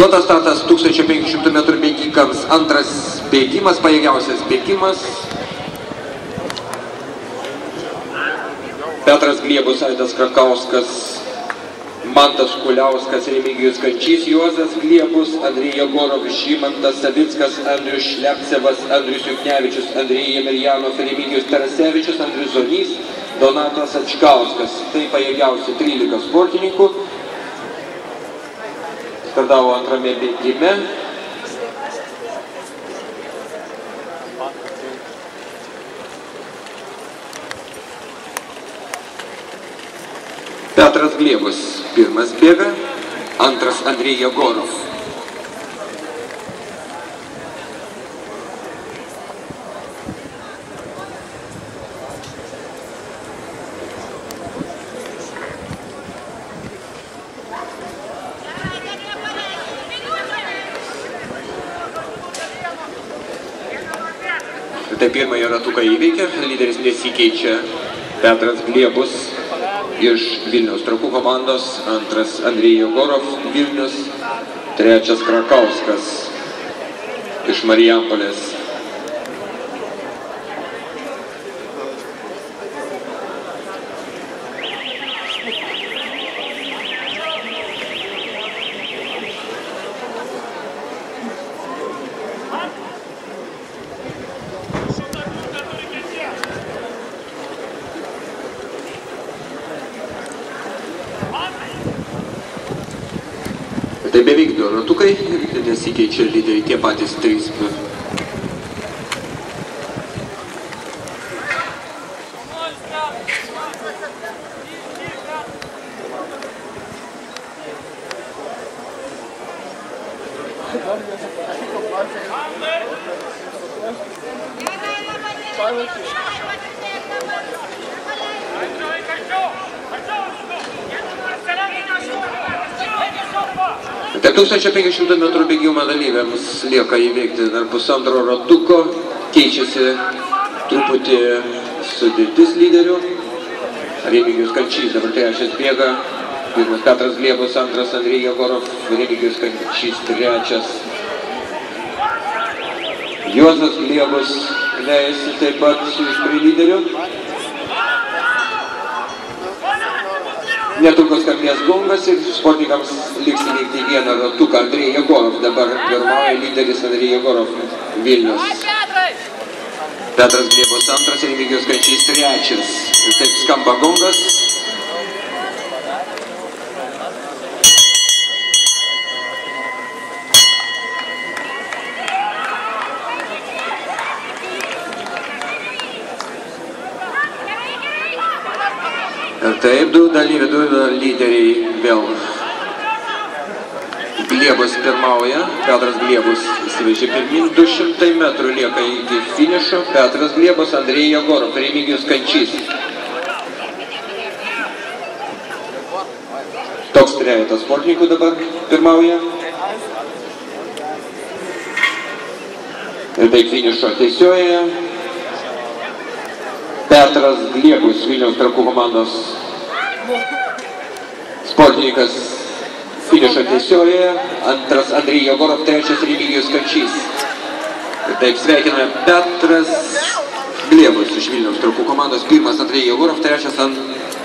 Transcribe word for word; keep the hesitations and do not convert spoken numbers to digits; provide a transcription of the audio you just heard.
Duotas startas tūkstančio penkių šimtų metrų bėgikams. Antras bėgimas, pajėgiausias bėgimas. Petras Gliebus, Aidas Krakauskas, Mantas Kuliauskas, Remigijus Kančys, Juozas Gliebus, Andrij Jegorov, Žymantas Savickas, Andrius Šlepcevas, Andrius Juknevičius, Andrij Jemeljanov, Remigijus Tarasevičius, Andrius Zonys, Donatas Ačkauskas. Tai pajėgiausi trylika sportininkų. Startavo antrame bėgime. Petras Gliebus pirmas bėga, antras Andrij Jegorov. Tai pirmąją ratuką įveikia, lyderis nesikeičia Petras Gliebus iš Vilniaus trakų komandos, antras Andrij Jegorov Vilnius, trečias Krakauskas iš Marijampolės. Tai beveik du ratukai, nesikeičia lyderiai tie patys trys. Tai tūkstančio penkių šimtų metrų bėgimo dalyviams lieka įveikti dar pusantro ratuko, keičiasi truputį sudėtis lyderių. Remigijus Kančys dabar trečias bėga, pirmas Petras Gliebus, antras Andrij Jegorov, Remigijus Kančys trečias. Juozas Gliebus leisi taip pat prie lyderių. Netrukus skambės gongas ir sportininkams liks įveikti vieną ratuką. Andrij Jegorov dabar pirmauja, lyderis Andrij Jegorov Vilnius. Petras Gliebus antras, Remigijus Kančys trečias. Ir taip skamba gongas. Ir taip, du dalyviai, du lyderiai vėl. Gliebus pirmauja, Petras Gliebus įsivežė pirmin, du šimtai metrų lieka iki finišo. Petras Gliebus, Andrij Jegorov, Remigijus Kančys. Toks trejetas sportininkų dabar pirmauja. Ir taip finišo tiesioje. Petras Gliebus, Vilniaus trakų komandos sportininkas finišo tiesioje, antras Andrij Jegorov, trečias Remigijus Kančys. Ir taip sveikiname Petras Gliebus iš Vilniaus trakų komandos, pirmas Andrij Jegorov, trečias